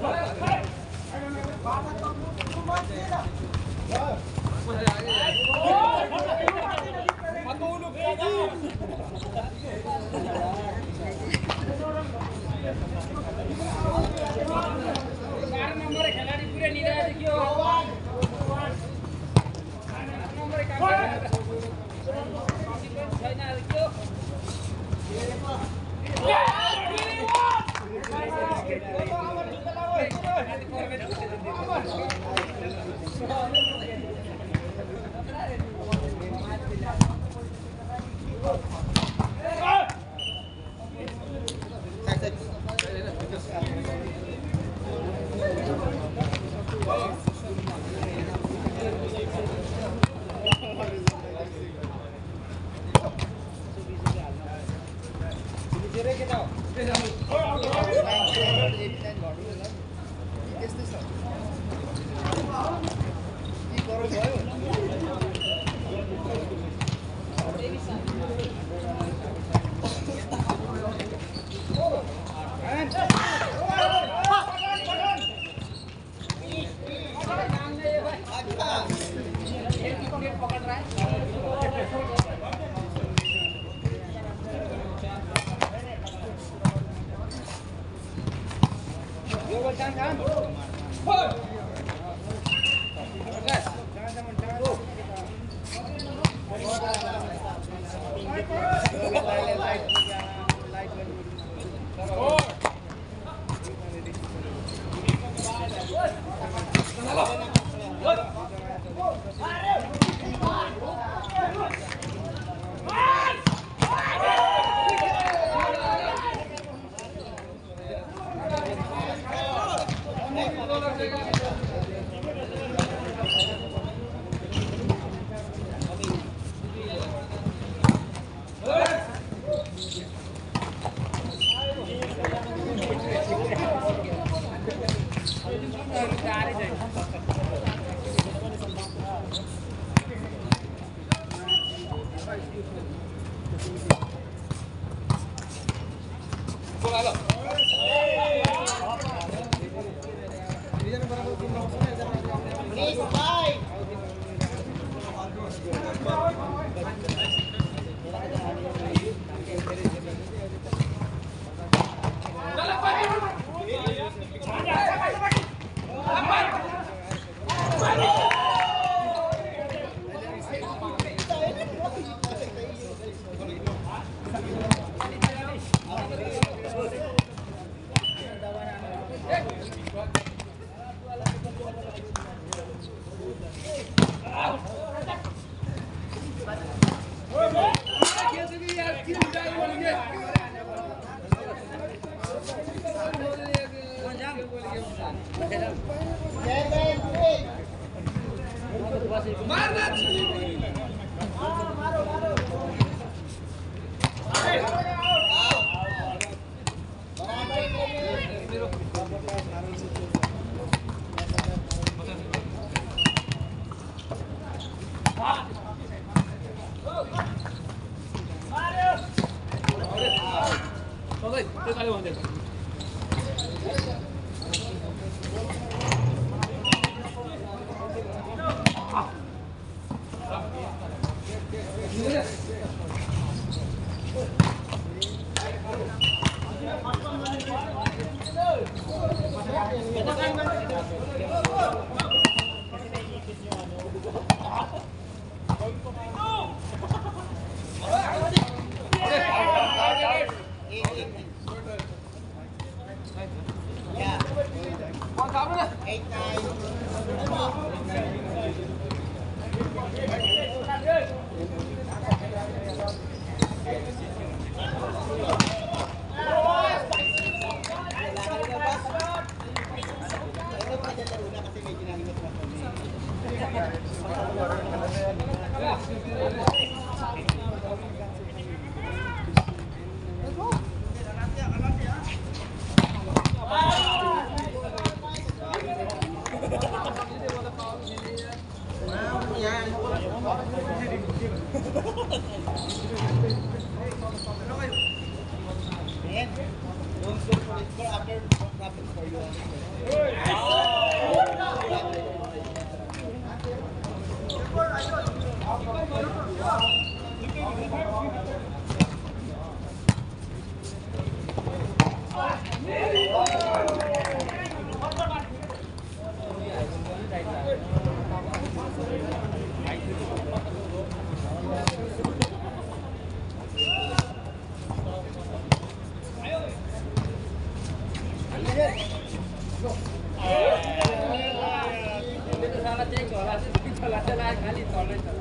Matulog ka na! Number खिलाड़ी पूरे निराश देखियो नंबर काम छैन देखियो Don't go for it after profit for you. Dito sana check wala sa lahat खाली तोड़ने चला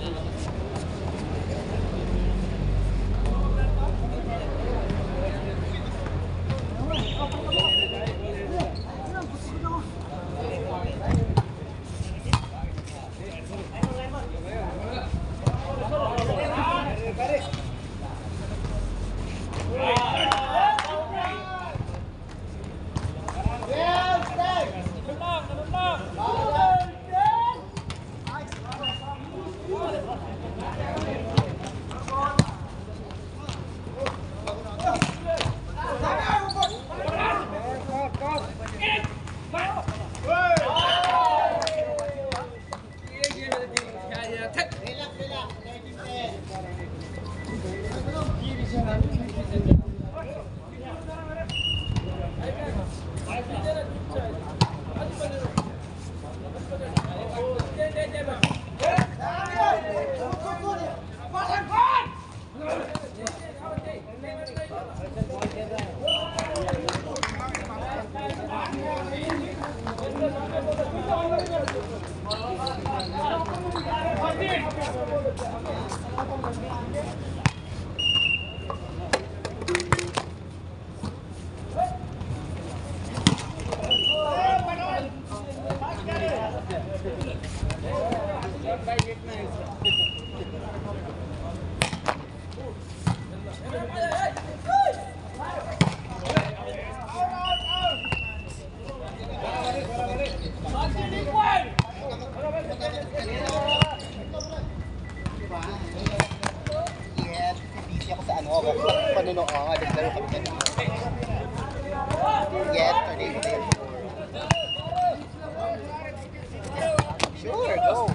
Sure, go.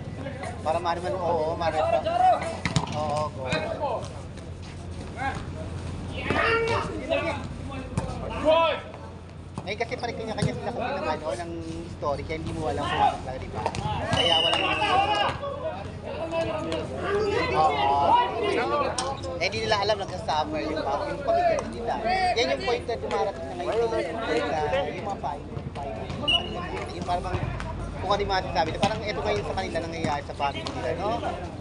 Para naman, oo, marito. Oo, go. Ngayon kasi parang kanya-kanya sila kung naman ng story, kaya hindi mo alam kung ano talaga, di ba? Kaya walang oo. Eh, hindi nila alam nagsasuffer yung pamilya nila. Yan yung point na dumarating na ngayon. Yung mga final. Yung parang kung ano yung mga sinasabi, parang ito ngayon sa kanila nangyayari sa family nila, no?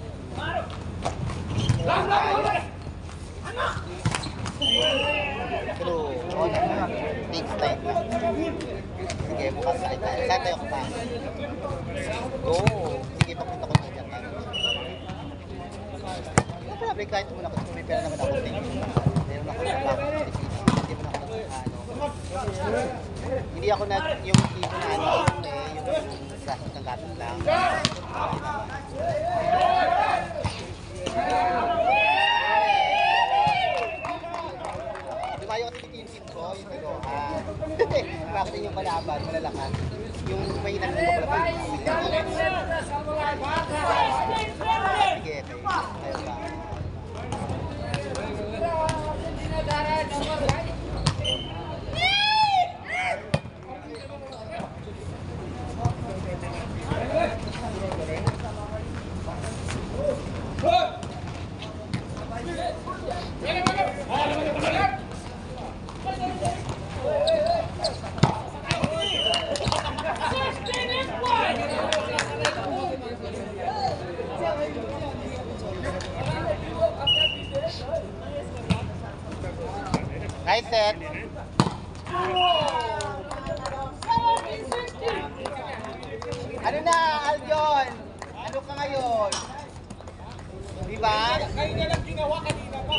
Pero, takes time lang. Sige, bukas tayo. Saan tayo kumain? Oo. Sige, papunta ko na dyan. Grabe, kahit muna ako, may pera naman ako. Meron ako sa bako. Hindi mo na ako hindi ako na yung tipo na yung gastos ng gastos lang. Lumayo kasi yung team ko, yung nalohan. Bakit yung malaban, malalakas. Yung may inang ko pala. Sige, tayo ba? Nice set. Ano na, Aljon? Ano ka ngayon? Di ba? Ngayon na lang ginawa kanina pa.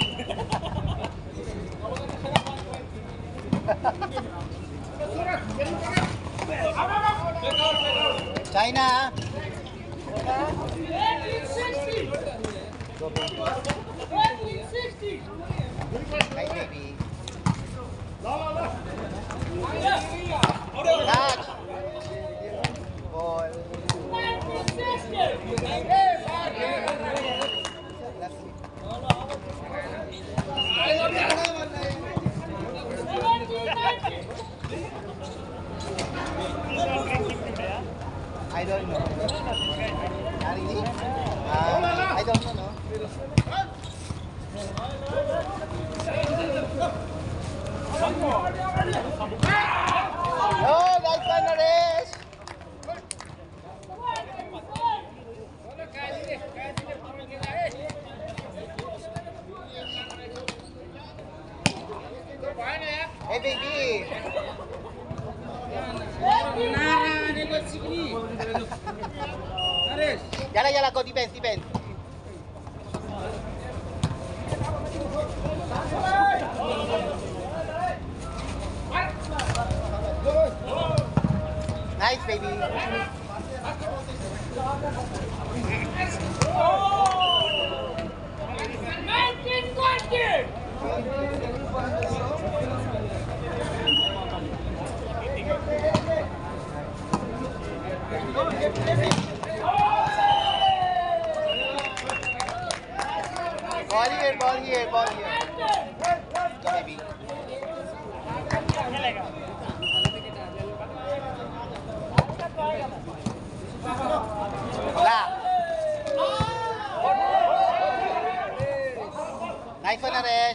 China. 1960. Nice baby. Catch. Ball. I don't know. Really? I don't know, no? Yala, go defense. Nice, baby. Ball here. Go, baby. Wala. Nice one, Naresh.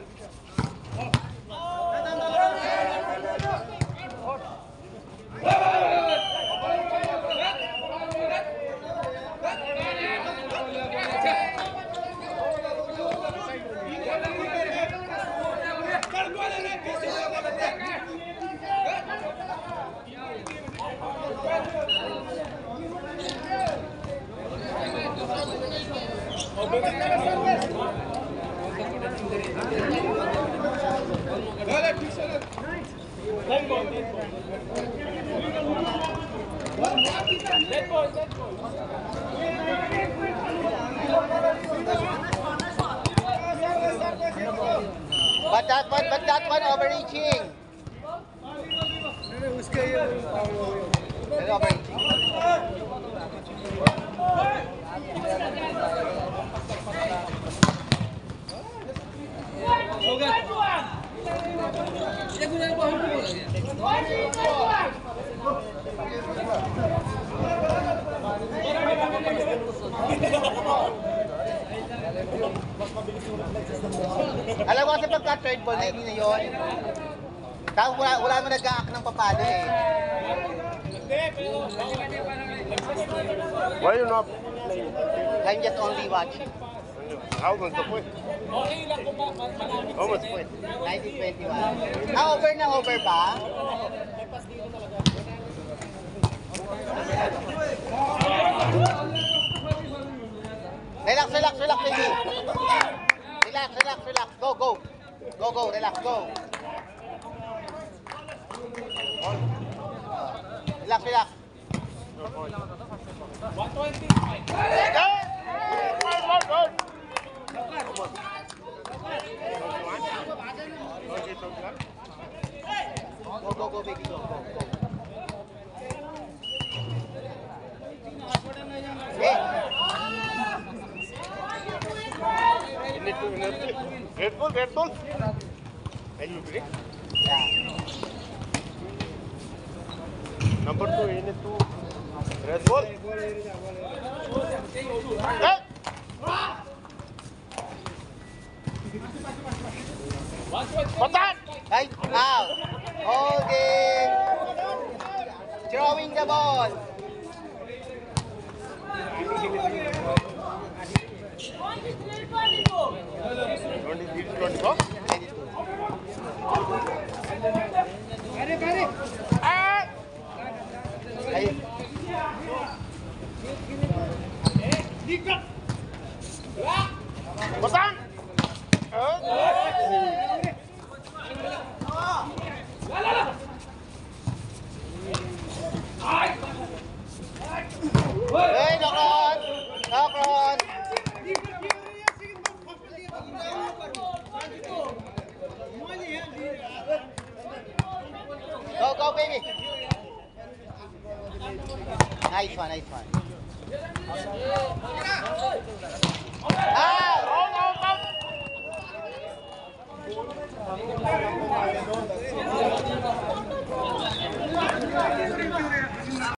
But that one overreaching. Alam mo kasi pagka third ball na hindi na yun. Tapos wala mo nag-aak ng papalo eh. Why you not playing? I'm just only watching. How was the point? How was the point? 1921. Over ba? Relax, baby. Relax. Go. Relax, go. Relax. 120. Go, baby, go. Okay. Red ball. Are you agree? Yeah. Number 2, you need to red ball. Hey! Patan! Right out. Holding. Throwing the ball. Patan! Hey, knock on. Go, baby. Nice one. Out.